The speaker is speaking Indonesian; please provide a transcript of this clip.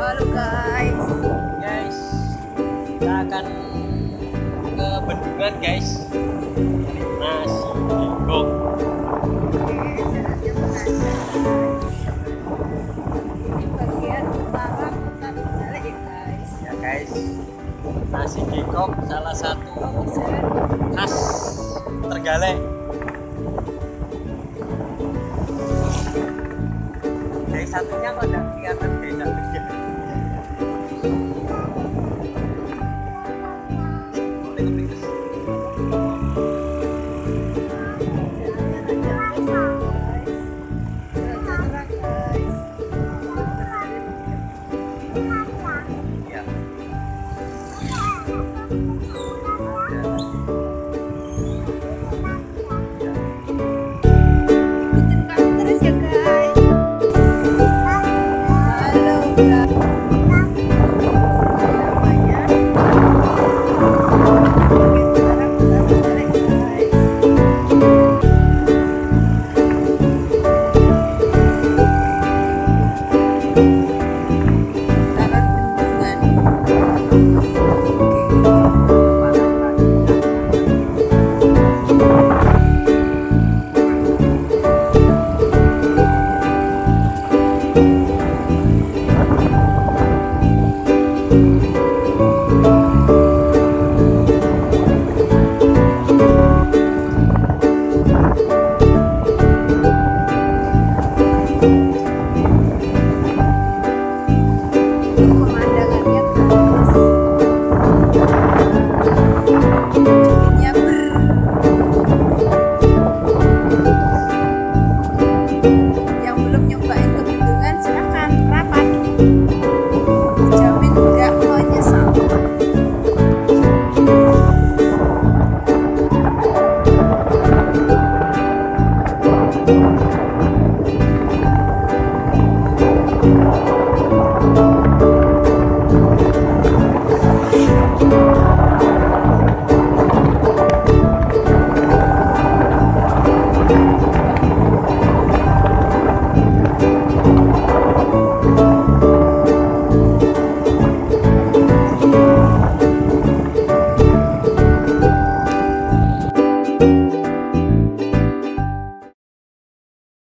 halo guys. Guys, kita akan ke bendungan guys. Nasi gigok. Ini bagian utara kota Trenggalek ya guys. Ya guys, nasi gigok salah satu khas Trenggalek. Dari satunya kok tidak kelihatan beda.